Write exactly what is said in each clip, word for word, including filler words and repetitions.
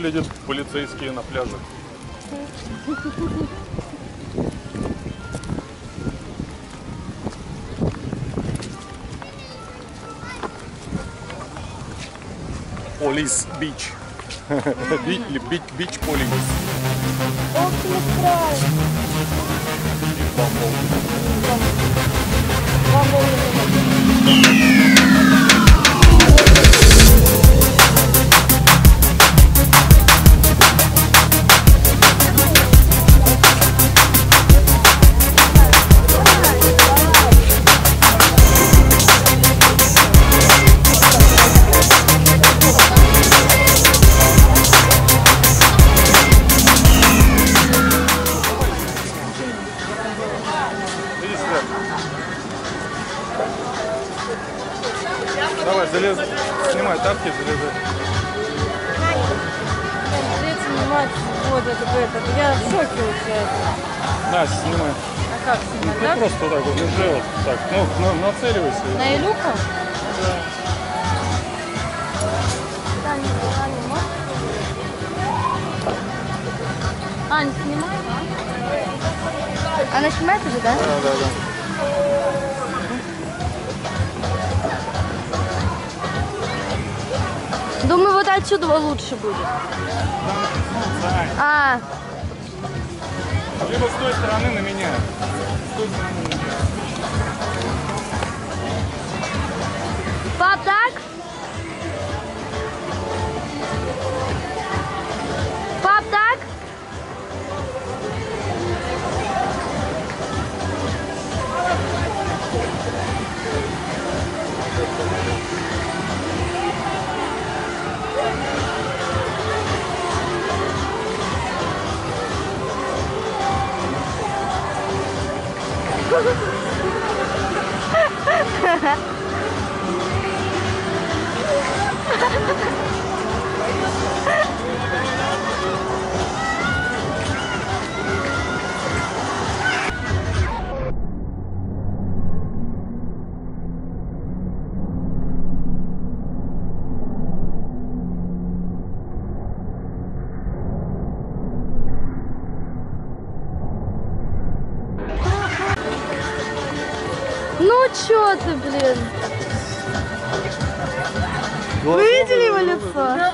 выглядят полицейские на пляже. Police Beach. Beach, beach Police. Ох ты край. Давай, залез, снимай тапки, залезай. Снимать вот это, это. Я в шоке вообще. На, снимай. А как снимать, Ну, да? просто вот так вот, держи вот так. Ну, на, нацеливайся. На Илюху? Да. Таня, Таня, можешь? Ань, снимай, да? Она снимает уже, да? Да, да, да. Думаю, вот отсюда лучше будет. А, Либо с той стороны на меня. С той стороны на меня. пап, так? Пап, так? Ну чё ты, блин? Вы видели его лицо?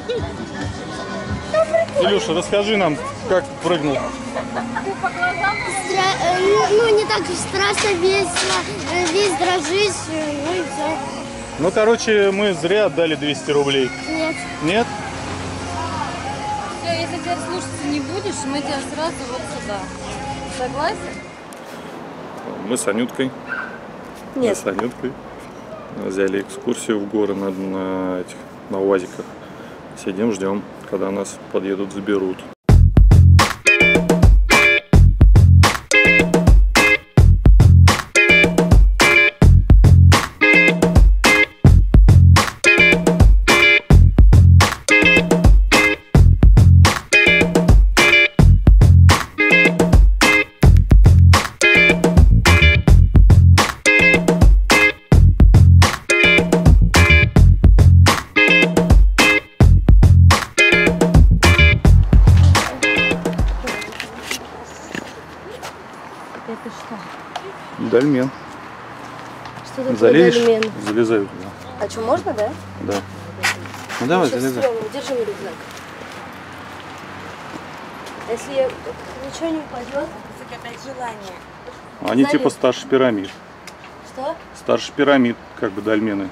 Илюша, расскажи нам, как прыгнул. Стра... Ну, не так страшно, весело, весь дрожишь, ну и все. Ну, короче, мы зря отдали двести рублей. Нет. Нет? Все, если теперь слушаться не будешь, мы тебя сразу вот сюда. Согласен? Мы с Анюткой. Нет. Мы с Анюткой взяли экскурсию в горы на, на, этих, на УАЗиках. Сидим, ждем, когда нас подъедут, заберут. Это что? Дольмен. Что такое Залезешь? дольмен? Залезай туда. А что, можно, да? Да. Ну давай, Сейчас залезай. стрёмно, держи мой рюкзак. Если ничего не упадет, загадать желание. Они Залез. типа старше пирамид. Что? Старше пирамид, как бы дольмены.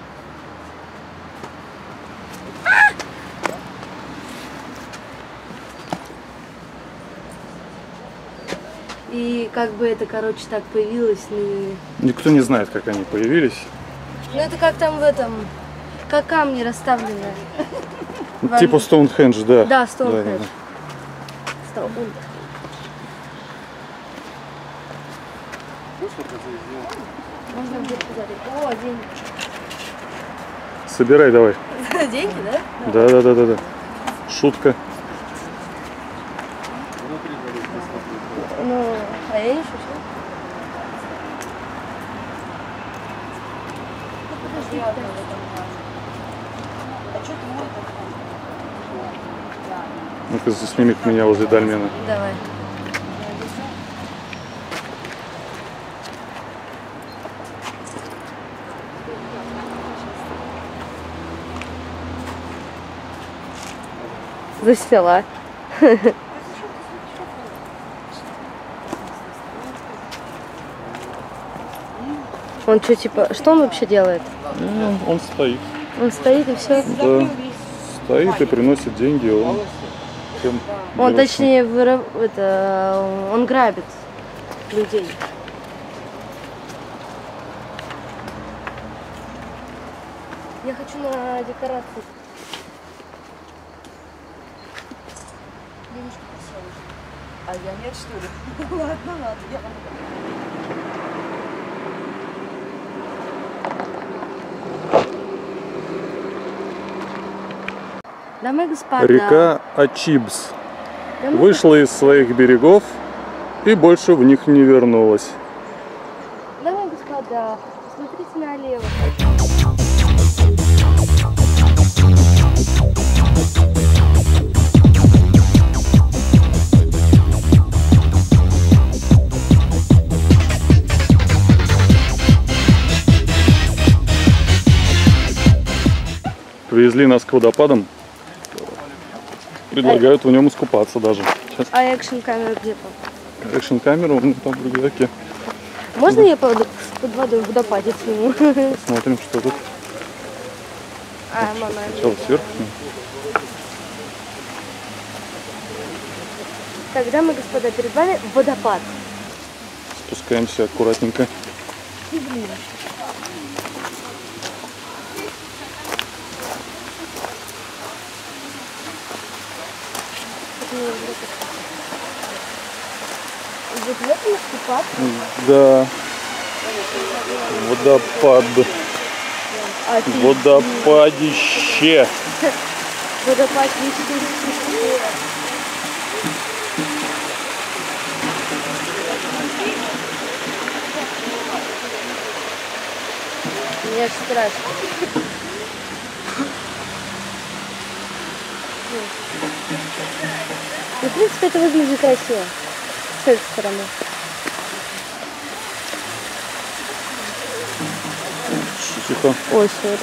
И как бы это, короче, так появилось. Ну, Никто не знает, как они появились. ну это как там в этом, как камни расставлены. Вам- Типа Стоунхендж, да. Да, Стоунхендж. Да, да, да. Стоунхендж. Можно где-то подарить. О, деньги. Собирай давай. Деньги, да? Да, да, да, да, да. Шутка. Ну, а я не шучу. Ну, подожди, а что ты мой? Ну-ка, сними меня возле дольмена. Давай. Засняла. Он что, типа, что он вообще делает? Ну, он стоит. Он стоит и все. Да, стоит и приносит деньги. Он, всем Он, берет. точнее, вырав... это, он грабит людей. Я хочу на декорацию. Девушка присела. А я нет, что ли? Ладно, ладно, я вам Дамы и господа. Река Ачибс Дамы и вышла из своих берегов и больше в них не вернулась. Дамы и господа, смотрите налево. Привезли нас к водопадам. Предлагают в нем искупаться даже. Сейчас А экшн камера где-то? экшн камеру вон там в рюкзаке. Можно я под, под водой в водопаде сниму? Смотрим, что тут. А, мама. Сначала сверху. Так, дамы и господа, перед вами водопад. Спускаемся аккуратненько. Вот в этом искупаться. Да. Водопад. А ты- Водопадище. Водопад висит. Мне аж страшно. Ну, в принципе, это выглядит красиво. С этой стороны. Тихо. Ой, сори.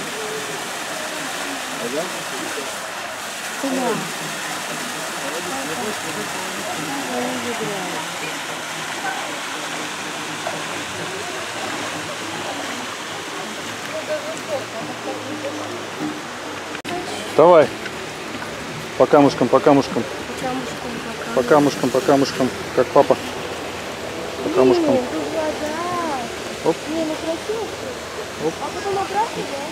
Давай. По камушкам, по камушкам. По камушкам, по камушкам. Как папа. По камушкам. Оп. Не, ну красиво всё. Оп. А потом обратно, да?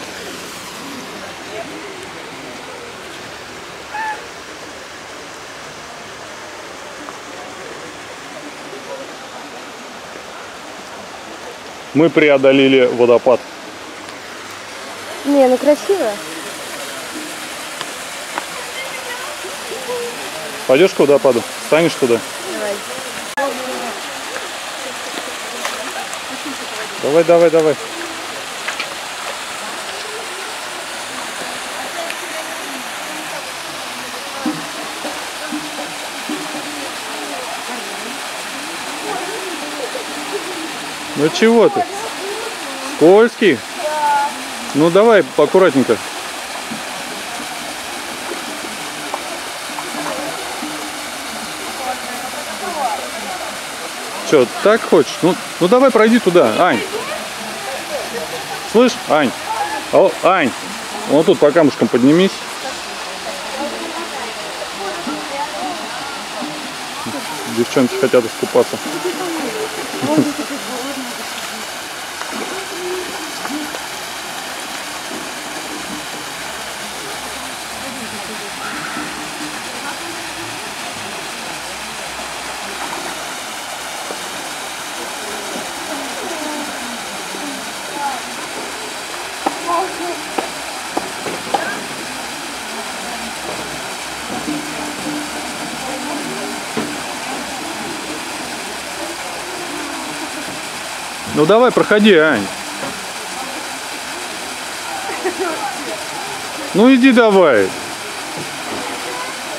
Мы преодолели водопад. Не, ну красиво. Пойдешь к водопаду? Станешь туда? Давай. Давай, давай, давай. Ну чего ты? Скользкий? Ну давай, поаккуратненько. Че, так хочешь? Ну, ну давай пройди туда, Ань. Слышь, Ань? О, Ань, вот тут по камушкам поднимись. Девчонки хотят искупаться. Ну давай, проходи, Ань. Ну иди давай.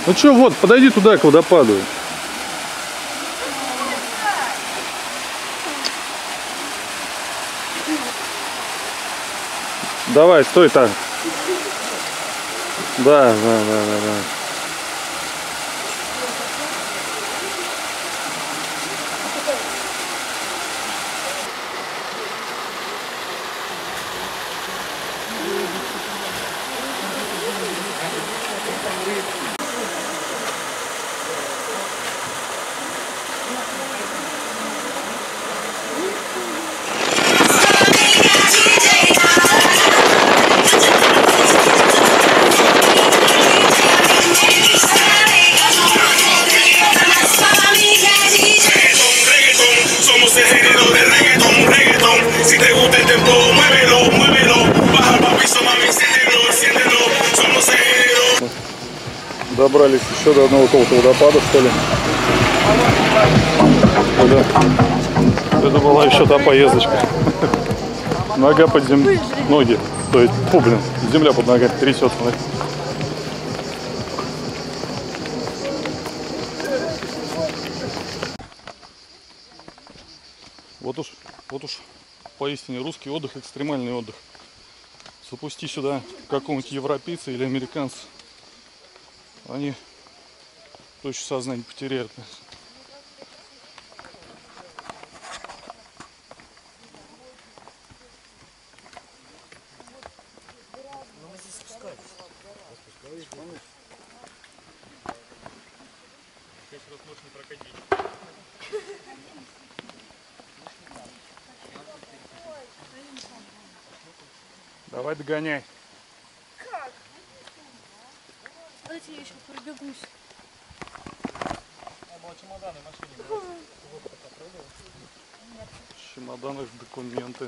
Ну что, вот, подойди туда, к водопаду. Давай, стой так. Да, да, да, да, да. Добрались еще до одного какого-то водопада, что ли. Это была еще та поездочка. Нога под землей. Ноги. То есть, фу, блин, земля под ногами трясется. Вот уж, вот уж поистине русский отдых, экстремальный отдых. Запусти сюда какого-нибудь европейца или американца, они точно сознание потеряют. Давай догоняй. Как? Давайте я еще пробегусь. Чемоданы в машине. В чемоданах документы.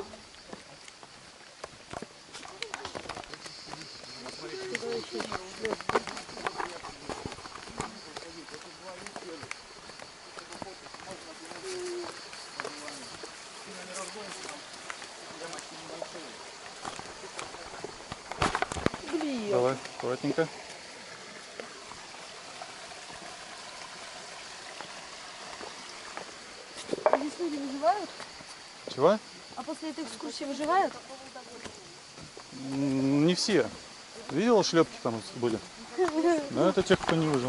Давай, аккуратненько. Здесь люди выживают? Чего? А после этой экскурсии выживают? Не все. Видела, шлепки там были? Но это те, кто не выжил.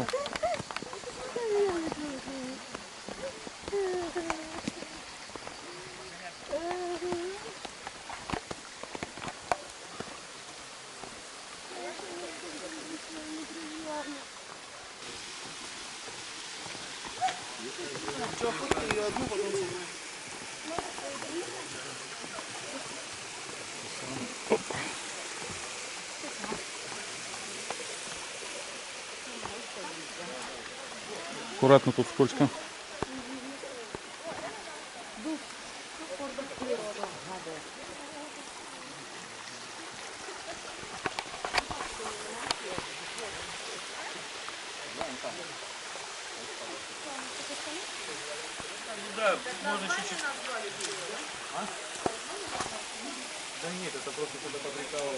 Аккуратно, тут скользко. Да, можно чуть-чуть. А? Да нет, это просто кто-то фабриковал.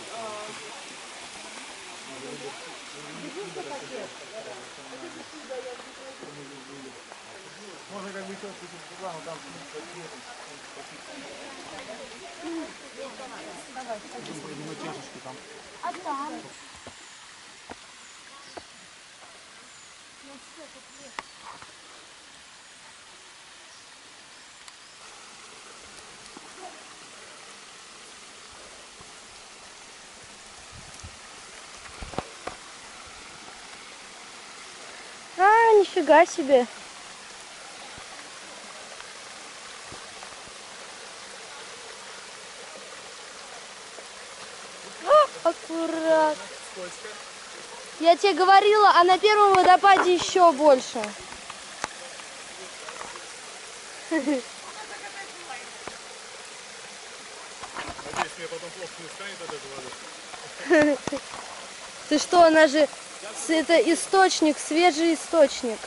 Можно как бы еще спустить туда, но там давай, чашечки там. А там? А, нифига себе. А, аккурат. Я тебе говорила, а на первом водопаде еще больше. Надеюсь, мне потом плохо не станет от этого воды. Ты что, она же... Это источник, свежий источник.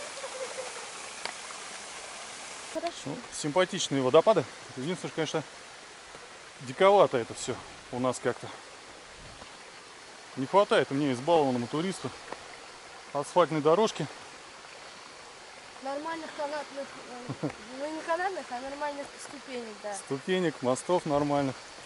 Хорошо. Ну, симпатичные водопады. Единственное, конечно, диковато это все у нас как-то. Не хватает мне избалованному туристу асфальтной дорожки. Нормальных канатных, э, ну не канатных, а нормальных ступенек, да. Ступенек, мостов нормальных.